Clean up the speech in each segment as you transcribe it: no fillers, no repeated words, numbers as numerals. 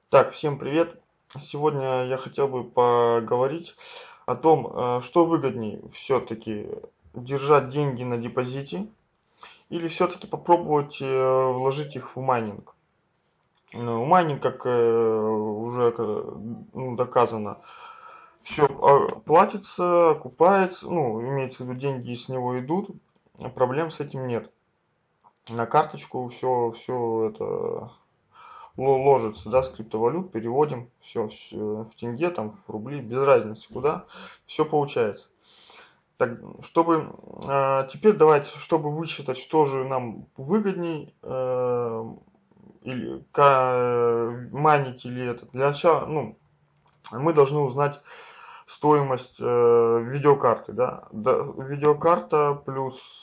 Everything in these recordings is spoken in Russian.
Так, всем привет! Сегодня я хотел бы поговорить о том, что выгоднее все-таки держать деньги на депозите или все-таки попробовать вложить их в майнинг. Ну, майнинг, как уже ну, доказано, все платится, окупается, ну, имеется в виду, деньги с него идут, проблем с этим нет. На карточку все это ложится, да, с криптовалют, переводим все в тенге, там, в рубли, без разницы куда, все получается. Так, чтобы, теперь давайте, чтобы высчитать, что же нам выгодней, или манить или это, для начала, ну, мы должны узнать стоимость видеокарты, да, видеокарта плюс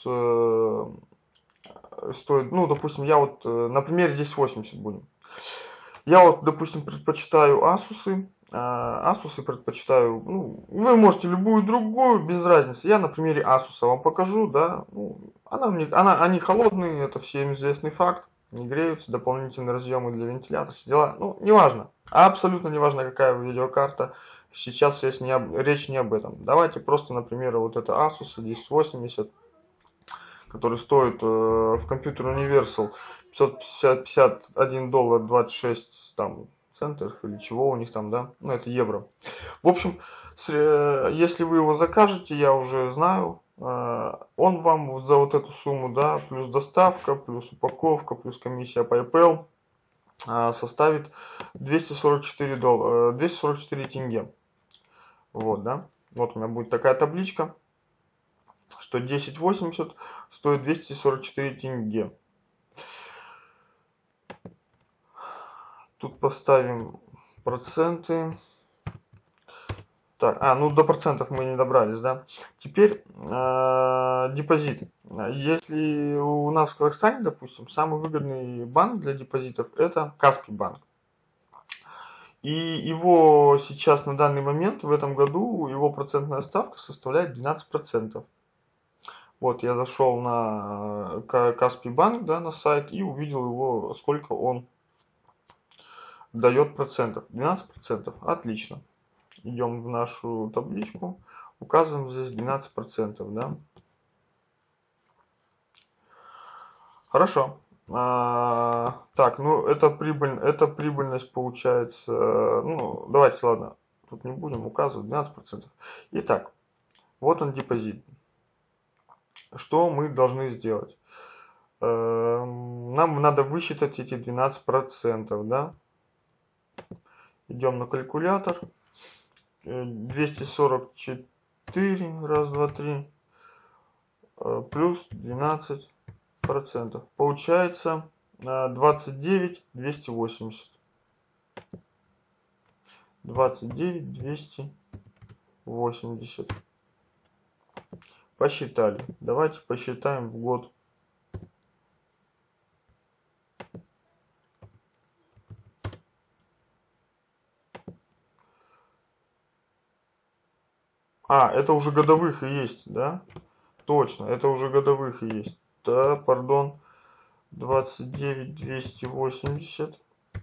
стоит, ну, допустим, я вот на примере 1080 будем. Я вот, допустим, предпочитаю Asus'ы. Asus'ы предпочитаю, ну, вы можете любую другую, без разницы. Я на примере Asus'а вам покажу, да. Ну, они холодные, это всем известный факт. Не греются, дополнительные разъемы для вентилятора, все дела. Ну, неважно. Абсолютно неважно, какая видеокарта. Сейчас речь не об этом. Давайте просто, например, вот это Asus 1080, который стоит в компьютер Universal 551 доллар 26 там, центов или чего у них там, да, ну это евро. В общем, если вы его закажете, я уже знаю, он вам за вот эту сумму, да, плюс доставка, плюс упаковка, плюс комиссия PayPal составит 244 доллара, 244 тенге. Вот, да. Вот у меня будет такая табличка, что 1080 стоит 244 тенге. Тут поставим проценты. Так, ну до процентов мы не добрались, да. Теперь депозит. Если у нас в Казахстане, допустим, самый выгодный банк для депозитов это Каспий банк. И его сейчас на данный момент, в этом году, его процентная ставка составляет 12%. Вот я зашел на Каспий банк, да, на сайт и увидел его, сколько он дает процентов. 12%. Отлично. Идем в нашу табличку, указываем здесь 12%, да. Хорошо. Так, ну это прибыльность получается, ну давайте, ладно, тут не будем указывать, 12%. Итак, вот он депозит. Что мы должны сделать? Нам надо высчитать эти 12%, да. Идем на калькулятор. 244, раз, два, три, плюс 12%. Получается 29 280. 29 280. Посчитали. Давайте посчитаем в год. Это уже годовых и есть, да? Точно, это уже годовых и есть. Да, пардон. 29 280.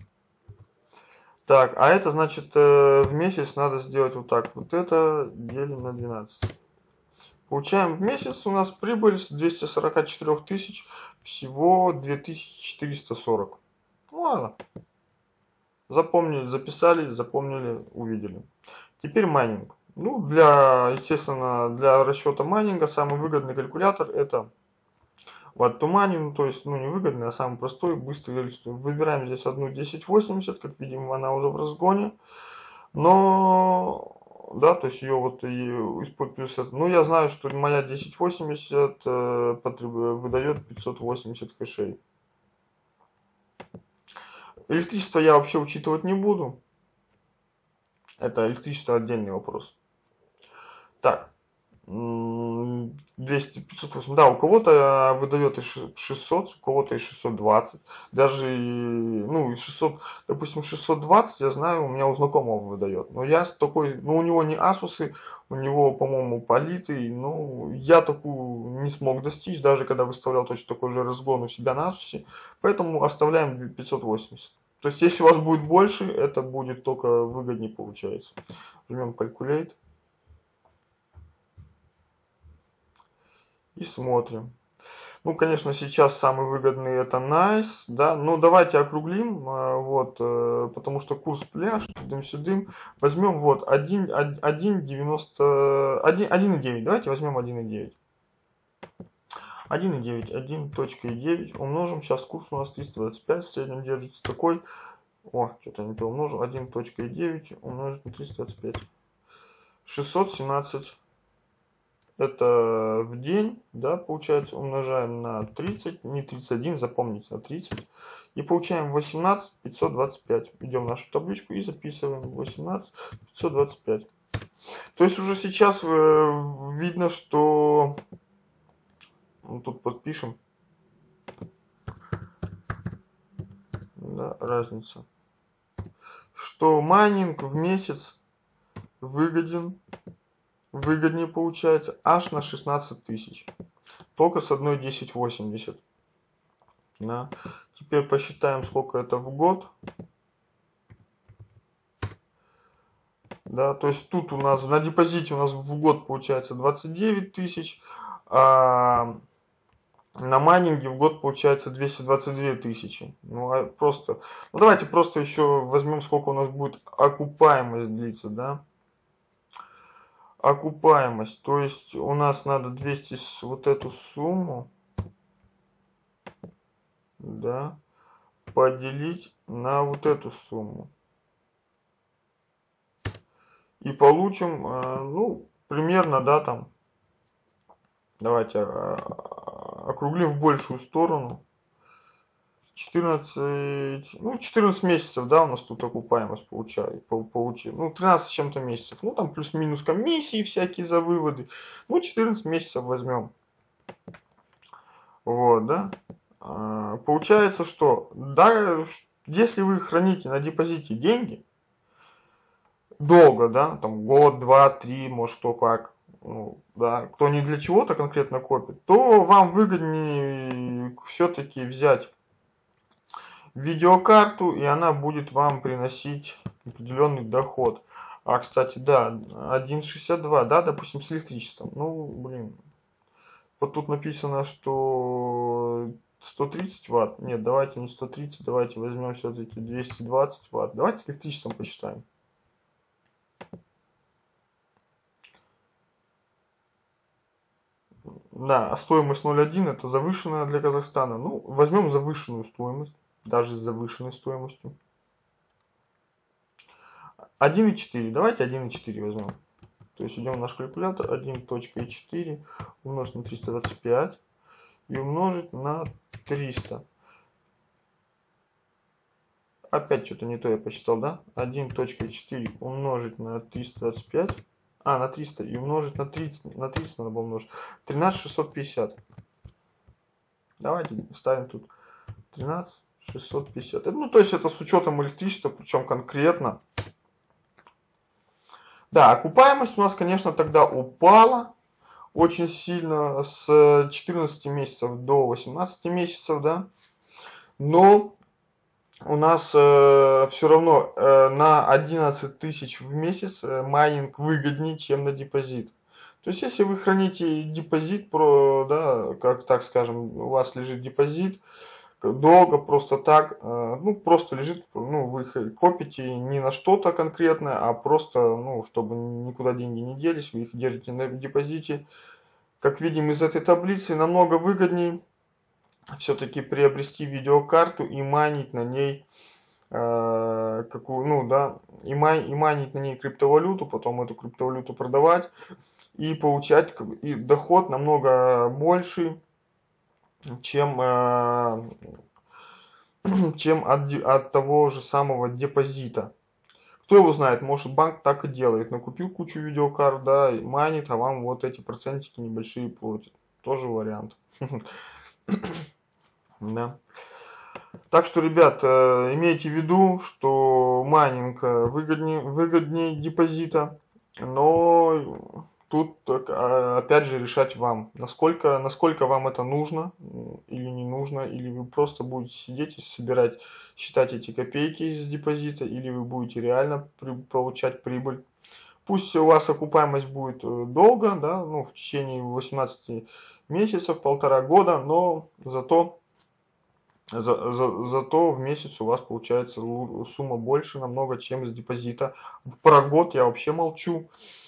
Так, а это значит в месяц надо сделать вот так. Вот это делим на 12. Получаем в месяц у нас прибыль с 244 тысяч всего 2440. Ну ладно. Запомнили, записали, запомнили, увидели. Теперь майнинг. Ну, естественно, для расчета майнинга самый выгодный калькулятор это Watt to Money, ну, то есть, ну, не выгодный, а самый простой, быстрый. Выбираем здесь одну 1080, как видим, она уже в разгоне. Но, да, то есть ее вот и используется. Ну, я знаю, что моя 1080 выдает 580 хэшей. Электричество я вообще учитывать не буду. Это электричество отдельный вопрос. Так, 200, 508. Да, у кого-то выдает и 600, у кого-то и 620. Даже, ну, и 600, допустим, 620, я знаю, у меня у знакомого выдает. Но я такой, ну, у него не Asus'ы, у него, по-моему, политый. Ну, я такую не смог достичь, даже когда выставлял точно такой же разгон у себя на Asus'е. Поэтому оставляем 580. То есть, если у вас будет больше, это будет только выгоднее получается. Жмем Calculate. И смотрим. Ну, конечно, сейчас самый выгодный это Nice, да, но давайте округлим, вот, потому что курс пляж, тудым-сюдым, возьмем вот 1,9, давайте возьмем 1,9. 1,9, 1.9 умножим, сейчас курс у нас 325, в среднем держится такой, что-то не то умножил, 1.9 умножить на 325, 617. Это в день, да, получается, умножаем на 30, не 31, запомните, на 30. И получаем 18 525. Идем в нашу табличку и записываем 18 525. То есть уже сейчас видно, что... Тут подпишем. Да, разница. Что майнинг в месяц выгоднее получается аж на 16 тысяч. Только с одной 1080. Да. Теперь посчитаем, сколько это в год. Да, то есть тут у нас на депозите у нас в год получается 29 тысяч, а на майнинге в год получается 222 тысячи. Ну, просто, ну давайте просто еще возьмем, сколько у нас будет окупаемость длиться, да. Окупаемость, то есть у нас надо 200, вот эту сумму, да, поделить на вот эту сумму. И получим, ну, примерно, да, там, давайте округлим в большую сторону. 14, ну, 14 месяцев, да, у нас тут окупаемость получили. Ну, 13 с чем-то месяцев. Ну, там плюс-минус комиссии всякие за выводы. Ну, 14 месяцев возьмем. Вот, да. Получается, что, да, если вы храните на депозите деньги, долго, да, там год, два, три, может кто как, ну, да, кто не для чего-то конкретно копит, то вам выгоднее все-таки взять видеокарту, и она будет вам приносить определенный доход. А, кстати, да, 1,62, да, допустим, с электричеством. Ну, блин, вот тут написано, что 130 ватт. Нет, давайте не 130, давайте возьмем все-таки 220 ватт. Давайте с электричеством посчитаем. Да, стоимость 0,1 это завышенная для Казахстана. Ну, возьмем завышенную стоимость, даже с завышенной стоимостью. 1,4, давайте 1,4 возьмем. То есть идем в наш калькулятор, 1.4 умножить на 325 и умножить на 300. Опять что-то не то я посчитал, да? 1.4 умножить на 325. На 300 и умножить на 30. На 30 надо было умножить. 13650. Давайте ставим тут 13650. Ну, то есть это с учетом электричества, причем конкретно. Да, окупаемость у нас, конечно, тогда упала очень сильно с 14 месяцев до 18 месяцев, да. Но у нас все равно на 11 тысяч в месяц майнинг выгоднее, чем на депозит. То есть, если вы храните депозит, да, как так скажем, у вас лежит депозит, долго просто так, ну, просто лежит, ну, вы копите не на что-то конкретное, а просто, ну, чтобы никуда деньги не делись, вы их держите на депозите. Как видим из этой таблицы, намного выгоднее все-таки приобрести видеокарту и майнить на ней ну да, и майнить на ней криптовалюту, потом эту криптовалюту продавать и получать и доход намного больше, чем, чем от того же самого депозита. Кто его знает, может банк так и делает, накупил кучу видеокарт, да, и майнит, а вам вот эти процентики небольшие платят. Тоже вариант. Да. Так что, ребят, имейте в виду, что майнинг выгоднее депозита, но тут опять же решать вам, насколько вам это нужно или не нужно, или вы просто будете сидеть и собирать, считать эти копейки из депозита, или вы будете реально получать прибыль. Пусть у вас окупаемость будет долго, да, ну, в течение 18 месяцев, 1,5 года, но зато в месяц у вас получается сумма больше намного, чем из депозита. Про год я вообще молчу.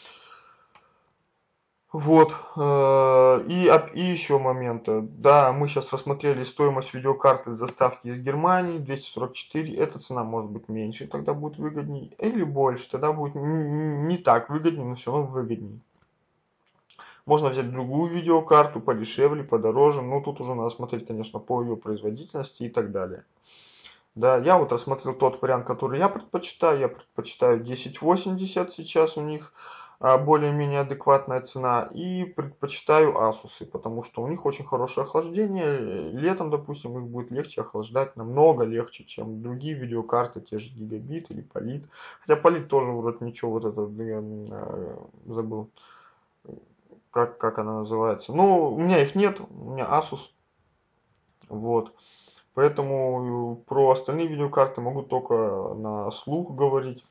Вот. И еще момент. Да, мы сейчас рассмотрели стоимость видеокарты с доставки из Германии, 244. Эта цена может быть меньше, тогда будет выгоднее. Или больше, тогда будет не так выгоднее, но все равно выгоднее. Можно взять другую видеокарту подешевле, подороже. Но тут уже надо смотреть, конечно, по ее производительности и так далее. Да, я вот рассмотрел тот вариант, который я предпочитаю. Я предпочитаю 1080 сейчас у них более-менее адекватная цена. И предпочитаю Asus, потому что у них очень хорошее охлаждение. Летом, допустим, их будет легче охлаждать, намного легче, чем другие видеокарты, те же Гигабит или Полит. Хотя Полит тоже вроде ничего, вот это, я забыл, как она называется. Но у меня их нет, у меня Asus. Вот. Поэтому про остальные видеокарты могу только на слух говорить.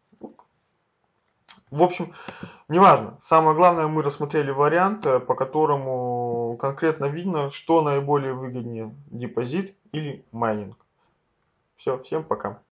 В общем, неважно. Самое главное, мы рассмотрели вариант, по которому конкретно видно, что наиболее выгоднее: депозит или майнинг. Все, всем пока.